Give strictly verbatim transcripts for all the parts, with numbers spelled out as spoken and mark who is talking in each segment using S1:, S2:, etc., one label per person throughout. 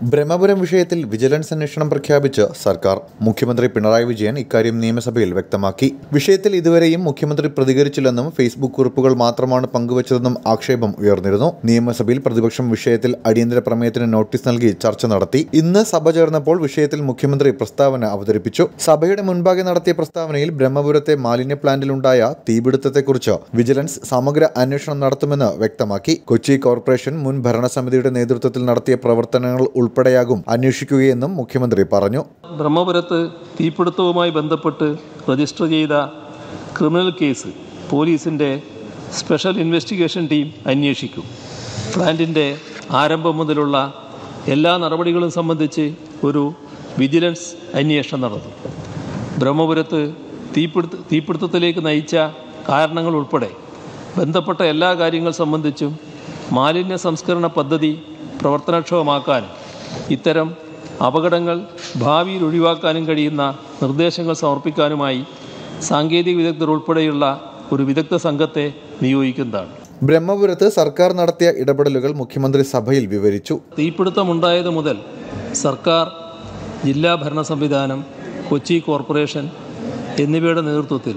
S1: ബ്രഹ്മപുരം വിഷയത്തിൽ വിജിലൻസ് അന്വേഷണം പ്രഖ്യാപിച്ച് സർക്കാർ. മുഖ്യമന്ത്രി പിണറായി വിജയൻ ഇക്കാര്യം നിയമസഭയിൽ വ്യക്തമാക്കി. വിഷയത്തിൽ ഇതുവരെയും മുഖ്യമന്ത്രി പ്രതികരിച്ചില്ലെന്നും ഫേസ്ബുക്ക് കുറിപ്പുകൾ മാത്രമാണ് പങ്കുവച്ചതെന്നും ആക്ഷേപം ഉയർന്നിരുന്നു. നിയമസഭയിൽ പ്രതിപക്ഷം വിഷയത്തിൽ അടിയന്തര പ്രമേയത്തിന് നോട്ടീസ് നൽകി ചർച്ച നടത്തി. ഇന്ന് സഭ ചേർന്നപ്പോൾ വിഷയത്തിൽ മുഖ്യമന്ത്രി പ്രസ്താവന അവതരിപ്പിച്ചു. സഭയുടെ മുൻപാകെ നടത്തിയ പ്രസ്താവനയിൽ ബ്രഹ്മപുരത്തെ മാലിന്യ പ്ലാന്റിലുണ്ടായ തീപിടുത്തത്തെക്കുറിച്ച് വിജിലൻസ് സമഗ്ര അന്വേഷണം നടത്തുമെന്ന് വ്യക്തമാക്കി. കൊച്ചി കോർപ്പറേഷൻ മുൻ ഭരണസമിതിയുടെ നേതൃത്വത്തിൽ നടത്തിയ പ്രവർത്തനങ്ങൾ ഉൾപ്പെടെയാകും അന്വേഷിക്കുകയെന്നും മുഖ്യമന്ത്രി പറഞ്ഞു.
S2: ബ്രഹ്മപുരത്ത് തീപിടുത്തവുമായി ബന്ധപ്പെട്ട് രജിസ്റ്റർ ചെയ്ത ക്രിമിനൽ കേസ് പോലീസിൻ്റെ സ്പെഷ്യൽ ഇൻവെസ്റ്റിഗേഷൻ ടീം അന്വേഷിക്കും. പ്ലാന്റിൻ്റെ ആരംഭം മുതലുള്ള എല്ലാ നടപടികളും സംബന്ധിച്ച് ഒരു വിജിലൻസ് അന്വേഷണം നടത്തും. ബ്രഹ്മപുരത്ത് തീപിടുത്ത തീപിടുത്തത്തിലേക്ക് നയിച്ച കാരണങ്ങൾ ഉൾപ്പെടെ ബന്ധപ്പെട്ട എല്ലാ കാര്യങ്ങൾ സംബന്ധിച്ചും മാലിന്യ സംസ്കരണ പദ്ധതി പ്രവർത്തനക്ഷമമാക്കാനും ഇത്തരം അപകടങ്ങൾ ഭാവിയിൽ ഒഴിവാക്കാനും കഴിയുന്ന നിർദ്ദേശങ്ങൾ സമർപ്പിക്കാനുമായി സാങ്കേതിക വിദഗ്ധർ ഉൾപ്പെടെയുള്ള ഒരു വിദഗ്ധ സംഘത്തെ നിയോഗിക്കുന്നതാണ്.
S1: ബ്രഹ്മപുരത്ത് സർക്കാർ നടത്തിയ ഇടപെടലുകൾ മുഖ്യമന്ത്രി സഭയിൽ വിവരിച്ചു.
S2: തീപിടുത്തമുണ്ടായത് മുതൽ സർക്കാർ, ജില്ലാ ഭരണ സംവിധാനം, കൊച്ചി കോർപ്പറേഷൻ എന്നിവയുടെ നേതൃത്വത്തിൽ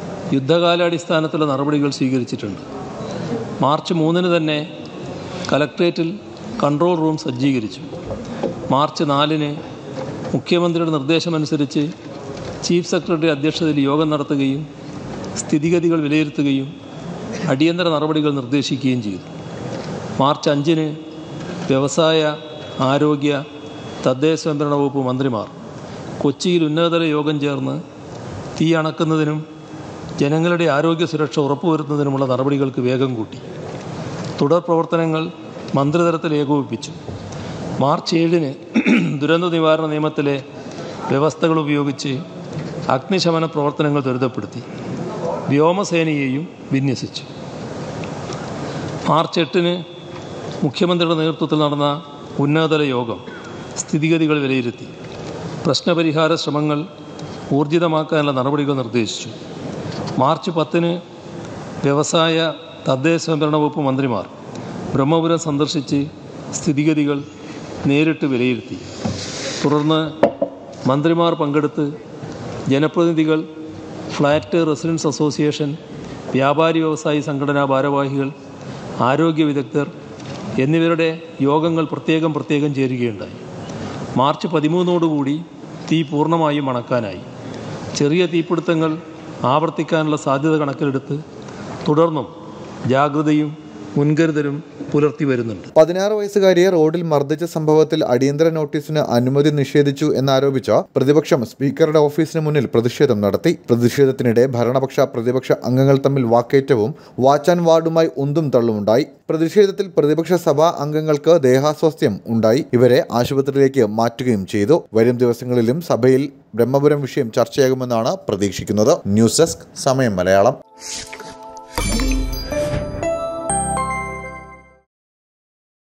S2: യുദ്ധകാലാടിസ്ഥാനത്തിലുള്ള നടപടികൾ സ്വീകരിച്ചിട്ടുണ്ട്. മാർച്ച് മൂന്നിന് തന്നെ കലക്ട്രേറ്റിൽ കൺട്രോൾ റൂം സജ്ജീകരിച്ചു. മാർച്ച് നാലിന് മുഖ്യമന്ത്രിയുടെ നിർദ്ദേശമനുസരിച്ച് ചീഫ് സെക്രട്ടറി അധ്യക്ഷതയിൽ യോഗം നടത്തുകയും സ്ഥിതിഗതികൾ വിലയിരുത്തുകയും അടിയന്തര നടപടികൾ നിർദ്ദേശിക്കുകയും ചെയ്തു. മാർച്ച് അഞ്ചിന് വ്യവസായ, ആരോഗ്യ, തദ്ദേശ സ്വയംഭരണ വകുപ്പ് മന്ത്രിമാർ കൊച്ചിയിൽ ഉന്നതതല യോഗം ചേർന്ന് തീ അണക്കുന്നതിനും ജനങ്ങളുടെ ആരോഗ്യ സുരക്ഷ ഉറപ്പുവരുത്തുന്നതിനുമുള്ള നടപടികൾക്ക് വേഗം കൂട്ടി. തുടർ പ്രവർത്തനങ്ങൾ മന്ത്രിതലത്തിൽ ഏകോപിപ്പിച്ചു. മാർച്ച് ഏഴിന് ദുരന്ത നിവാരണ നിയമത്തിലെ വ്യവസ്ഥകൾ ഉപയോഗിച്ച് അഗ്നിശമന പ്രവർത്തനങ്ങൾ ത്വരിതപ്പെടുത്തി. വ്യോമസേനയെയും വിന്യസിച്ചു. മാർച്ച് എട്ടിന് മുഖ്യമന്ത്രിയുടെ നേതൃത്വത്തിൽ നടന്ന ഉന്നതതല യോഗം സ്ഥിതിഗതികൾ വിലയിരുത്തി. പ്രശ്നപരിഹാര ശ്രമങ്ങൾ ഊർജിതമാക്കാനുള്ള നടപടികൾ നിർദ്ദേശിച്ചു. മാർച്ച് പത്തിന് വ്യവസായ, തദ്ദേശ സ്വയംഭരണ വകുപ്പ് മന്ത്രിമാർ ബ്രഹ്മപുരം സന്ദർശിച്ച് സ്ഥിതിഗതികൾ നേരിട്ട് വിലയിരുത്തി. തുടർന്ന് മന്ത്രിമാർ പങ്കെടുത്ത് ജനപ്രതിനിധികൾ, ഫ്ലാറ്റ് റെസിഡൻസ് അസോസിയേഷൻ, വ്യാപാരി വ്യവസായി സംഘടനാ ഭാരവാഹികൾ, ആരോഗ്യ വിദഗ്ധർ എന്നിവരുടെ യോഗങ്ങൾ പ്രത്യേകം പ്രത്യേകം ചേരുകയുണ്ടായി. മാർച്ച് പതിമൂന്നോടുകൂടി തീ പൂർണ്ണമായും അണക്കാനായി. ചെറിയ തീപിടുത്തങ്ങൾ ആവർത്തിക്കാനുള്ള സാധ്യത കണക്കിലെടുത്ത് തുടർന്നും ജാഗ്രതയും മുൻകരുതലും പുലർത്തി വരുന്നുണ്ട്.
S1: പതിനാറ് വയസ്സുകാരിയെ റോഡിൽ മർദ്ദിച്ച സംഭവത്തിൽ അടിയന്തര നോട്ടീസിന് അനുമതി നിഷേധിച്ചു എന്നാരോപിച്ച പ്രതിപക്ഷം സ്പീക്കറുടെ ഓഫീസിന് മുന്നിൽ പ്രതിഷേധം നടത്തി. പ്രതിഷേധത്തിനിടെ ഭരണപക്ഷ പ്രതിപക്ഷ അംഗങ്ങൾ തമ്മിൽ വാക്കേറ്റവും വാച്ച് ആൻഡ് വാർഡുമായി ഉന്തും തള്ളുമുണ്ടായി. പ്രതിഷേധത്തിൽ പ്രതിപക്ഷ സഭാ അംഗങ്ങൾക്ക് ദേഹാസ്വാസ്ഥ്യം ഉണ്ടായി. ഇവരെ ആശുപത്രിയിലേക്ക് മാറ്റുകയും ചെയ്തു. വരും ദിവസങ്ങളിലും സഭയിൽ ബ്രഹ്മപുരം വിഷയം ചർച്ചയാകുമെന്നാണ് പ്രതീക്ഷിക്കുന്നത്. ന്യൂസ് ഡെസ്ക്, സമയം മലയാളം.